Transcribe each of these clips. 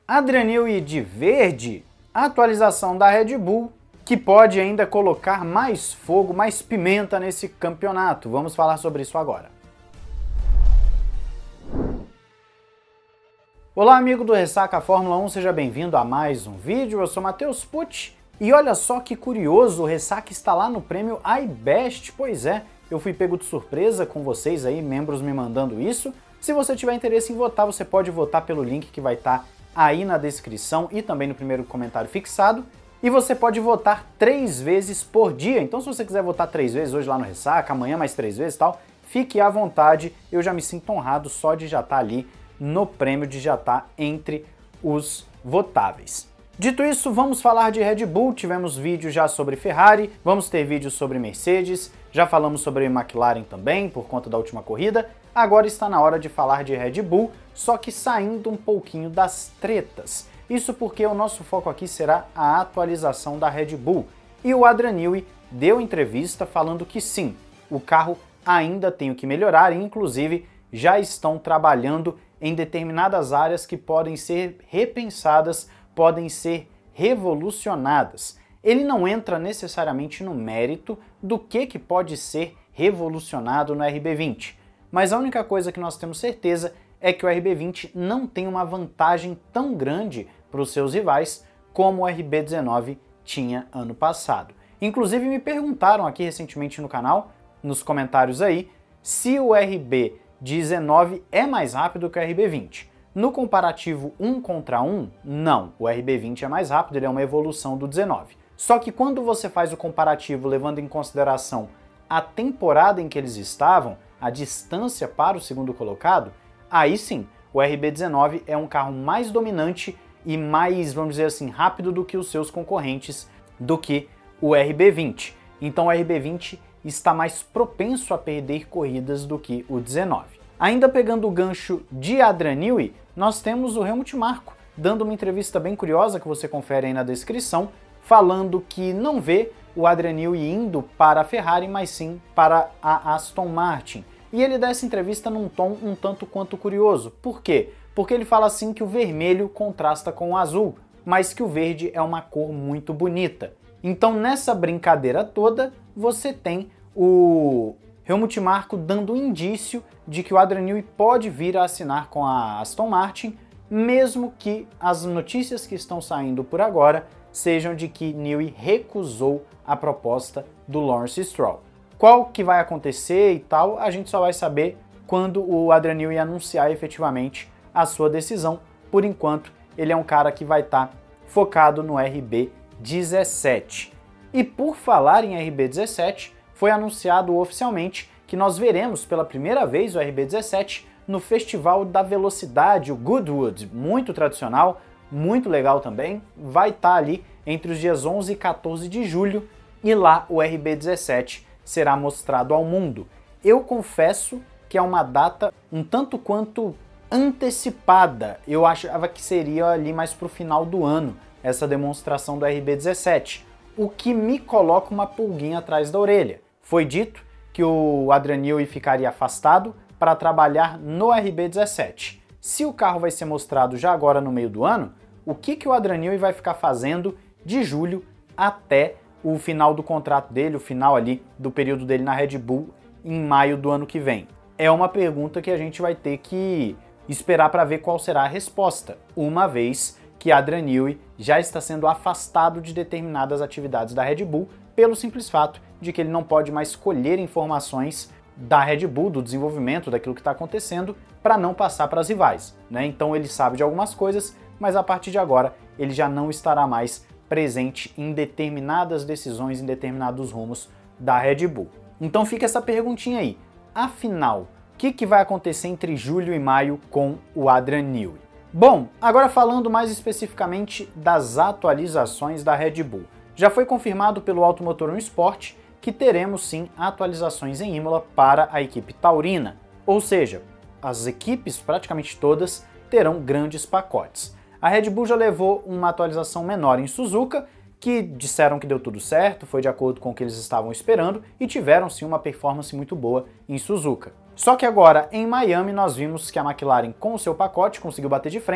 Adrian Newey de verde, atualização da Red Bull, que pode ainda colocar mais fogo, mais pimenta nesse campeonato. Vamos falar sobre isso agora. Olá, amigo do Ressaca Fórmula 1, seja bem-vindo a mais um vídeo. Eu sou Matheus Pucci e olha só que curioso, o Ressaca está lá no prêmio iBest. Pois é, eu fui pego de surpresa com vocês aí, membros me mandando isso. Se você tiver interesse em votar, você pode votar pelo link que vai estar aí na descrição e também no primeiro comentário fixado. E você pode votar 3 vezes por dia. Então se você quiser votar 3 vezes hoje lá no Ressaca, amanhã mais 3 vezes e tal, fique à vontade. Eu já me sinto honrado só de já estar ali no prêmio, de já estar entre os votáveis. Dito isso, vamos falar de Red Bull. Tivemos vídeo já sobre Ferrari, vamos ter vídeo sobre Mercedes, já falamos sobre McLaren também, por conta da última corrida. Agora está na hora de falar de Red Bull, só que saindo um pouquinho das tretas. Isso porque o nosso foco aqui será a atualização da Red Bull. E o Adrian Newey deu entrevista falando que sim, o carro ainda tem o que melhorar e inclusive já estão trabalhando em determinadas áreas que podem ser repensadas, podem ser revolucionadas. Ele não entra necessariamente no mérito do que pode ser revolucionado no RB20, mas a única coisa que nós temos certeza é que o RB20 não tem uma vantagem tão grande para os seus rivais como o RB19 tinha ano passado. Inclusive me perguntaram aqui recentemente no canal, nos comentários aí, se o RB19 é mais rápido que o RB20. No comparativo 1 contra 1, não, o RB20 é mais rápido, ele é uma evolução do 19. Só que quando você faz o comparativo levando em consideração a temporada em que eles estavam, a distância para o segundo colocado, aí sim, o RB19 é um carro mais dominante e mais, vamos dizer assim, rápido do que os seus concorrentes, do que o RB20. Então o RB20 está mais propenso a perder corridas do que o 19. Ainda pegando o gancho de Adrian Newey, nós temos o Helmut Marko dando uma entrevista bem curiosa que você confere aí na descrição, falando que não vê o Adrian Newey indo para a Ferrari, mas sim para a Aston Martin. E ele dá essa entrevista num tom um tanto quanto curioso. Por quê? Porque ele fala assim que o vermelho contrasta com o azul, mas que o verde é uma cor muito bonita. Então nessa brincadeira toda, você tem o Helmut Marko dando um indício de que o Adrian Newey pode vir a assinar com a Aston Martin, mesmo que as notícias que estão saindo por agora sejam de que Newey recusou a proposta do Lawrence Stroll. Qual que vai acontecer e tal, a gente só vai saber quando o Adrian Newey anunciar efetivamente a sua decisão. Por enquanto, ele é um cara que vai estar focado no RB17. E por falar em RB17, foi anunciado oficialmente que nós veremos pela primeira vez o RB17 no Festival da Velocidade, o Goodwood, muito tradicional, muito legal também, vai estar ali entre os dias 11 e 14 de julho e lá o RB17 será mostrado ao mundo. Eu confesso que é uma data um tanto quanto antecipada, eu achava que seria ali mais para o final do ano essa demonstração do RB17, o que me coloca uma pulguinha atrás da orelha. Foi dito que o Adrian Newey ficaria afastado para trabalhar no RB17. Se o carro vai ser mostrado já agora no meio do ano, o que o Adrian Newey vai ficar fazendo de julho até o final do contrato dele, o final ali do período dele na Red Bull em maio do ano que vem? É uma pergunta que a gente vai ter que esperar para ver qual será a resposta, uma vez que Adrian Newey já está sendo afastado de determinadas atividades da Red Bull pelo simples fato de que ele não pode mais colher informações da Red Bull, do desenvolvimento, daquilo que está acontecendo, para não passar para as rivais, né? Então ele sabe de algumas coisas, mas a partir de agora ele já não estará mais presente em determinadas decisões, em determinados rumos da Red Bull. Então fica essa perguntinha aí. Afinal, o que vai acontecer entre julho e maio com o Adrian Newey? Bom, agora falando mais especificamente das atualizações da Red Bull. Já foi confirmado pelo Automotor 1 Sport que teremos sim atualizações em Imola para a equipe taurina, ou seja, as equipes praticamente todas terão grandes pacotes. A Red Bull já levou uma atualização menor em Suzuka, que disseram que deu tudo certo, foi de acordo com o que eles estavam esperando e tiveram sim uma performance muito boa em Suzuka. Só que agora em Miami nós vimos que a McLaren com o seu pacote conseguiu bater de frente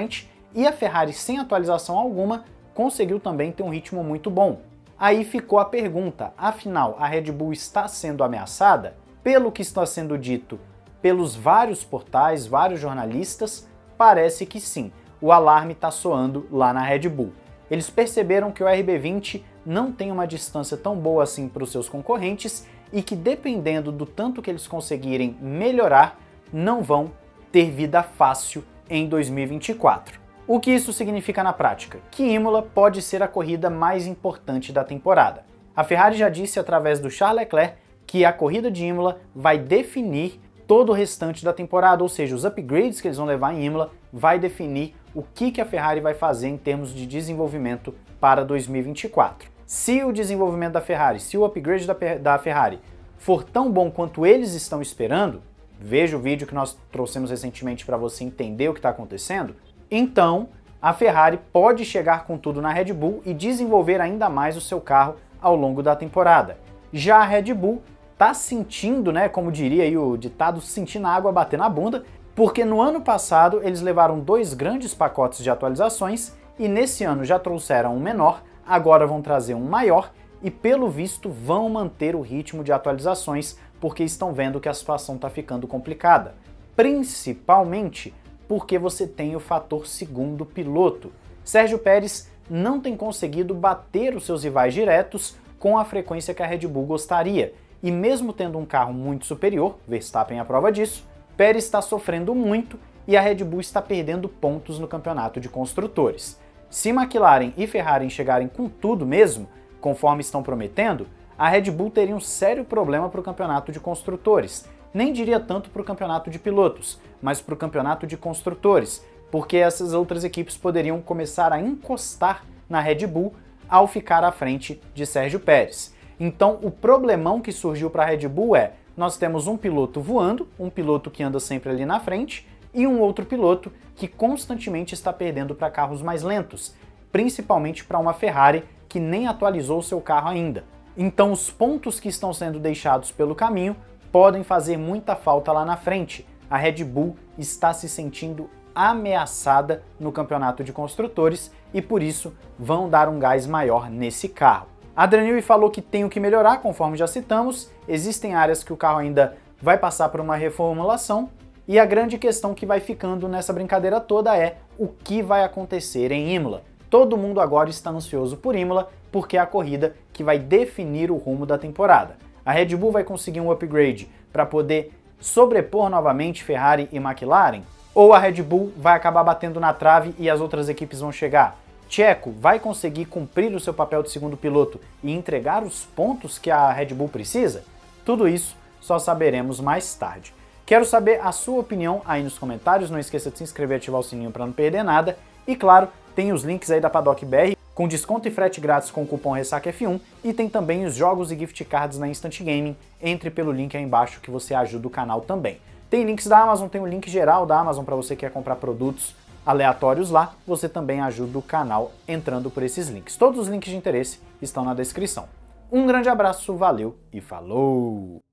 e a Ferrari, sem atualização alguma, conseguiu também ter um ritmo muito bom. Aí ficou a pergunta, afinal, a Red Bull está sendo ameaçada? Pelo que está sendo dito pelos vários portais, vários jornalistas, parece que sim. O alarme está soando lá na Red Bull. Eles perceberam que o RB20 não tem uma distância tão boa assim para os seus concorrentes e que, dependendo do tanto que eles conseguirem melhorar, não vão ter vida fácil em 2024. O que isso significa na prática? Que Imola pode ser a corrida mais importante da temporada. A Ferrari já disse através do Charles Leclerc que a corrida de Imola vai definir todo o restante da temporada, ou seja, os upgrades que eles vão levar em Imola vai definir o que a Ferrari vai fazer em termos de desenvolvimento para 2024. Se o desenvolvimento da Ferrari, se o upgrade da Ferrari for tão bom quanto eles estão esperando, veja o vídeo que nós trouxemos recentemente para você entender o que está acontecendo, então a Ferrari pode chegar com tudo na Red Bull e desenvolver ainda mais o seu carro ao longo da temporada. Já a Red Bull tá sentindo, né, como diria aí o ditado, sentindo a água bater na bunda, porque no ano passado eles levaram 2 grandes pacotes de atualizações e nesse ano já trouxeram um menor, agora vão trazer um maior e pelo visto vão manter o ritmo de atualizações porque estão vendo que a situação está ficando complicada. Principalmente porque você tem o fator segundo piloto. Sérgio Pérez não tem conseguido bater os seus rivais diretos com a frequência que a Red Bull gostaria. E mesmo tendo um carro muito superior, Verstappen é a prova disso, Pérez está sofrendo muito e a Red Bull está perdendo pontos no campeonato de construtores. Se McLaren e Ferrari chegarem com tudo mesmo, conforme estão prometendo, a Red Bull teria um sério problema para o campeonato de construtores. Nem diria tanto para o campeonato de pilotos, mas para o campeonato de construtores, porque essas outras equipes poderiam começar a encostar na Red Bull ao ficar à frente de Sérgio Pérez. Então o problemão que surgiu para a Red Bull é, nós temos um piloto voando, um piloto que anda sempre ali na frente, e um outro piloto que constantemente está perdendo para carros mais lentos, principalmente para uma Ferrari que nem atualizou o seu carro ainda. Então os pontos que estão sendo deixados pelo caminho podem fazer muita falta lá na frente. A Red Bull está se sentindo ameaçada no campeonato de construtores e por isso vão dar um gás maior nesse carro. Adrian Newey falou que tem o que melhorar, conforme já citamos, existem áreas que o carro ainda vai passar por uma reformulação e a grande questão que vai ficando nessa brincadeira toda é o que vai acontecer em Imola. Todo mundo agora está ansioso por Imola porque é a corrida que vai definir o rumo da temporada. A Red Bull vai conseguir um upgrade para poder sobrepor novamente Ferrari e McLaren? Ou a Red Bull vai acabar batendo na trave e as outras equipes vão chegar? Checo vai conseguir cumprir o seu papel de segundo piloto e entregar os pontos que a Red Bull precisa? Tudo isso só saberemos mais tarde. Quero saber a sua opinião aí nos comentários, não esqueça de se inscrever e ativar o sininho para não perder nada. E claro, tem os links aí da Paddock BR, com desconto e frete grátis com o cupom RESACAF1 e tem também os jogos e gift cards na Instant Gaming, entre pelo link aí embaixo que você ajuda o canal também. Tem links da Amazon, tem o link geral da Amazon para você que quer comprar produtos aleatórios lá, você também ajuda o canal entrando por esses links. Todos os links de interesse estão na descrição. Um grande abraço, valeu e falou!